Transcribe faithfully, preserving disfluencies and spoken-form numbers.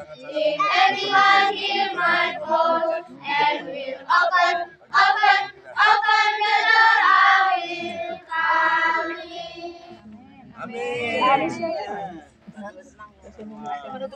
If anyone hear my voice and will open, open, open the door, I will come in. Amin.